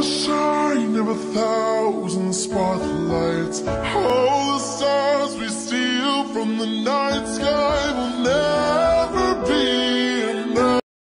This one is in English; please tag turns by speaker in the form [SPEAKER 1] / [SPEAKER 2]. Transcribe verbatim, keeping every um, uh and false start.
[SPEAKER 1] shine of a thousand spotlights, all the stars we steal from the night sky.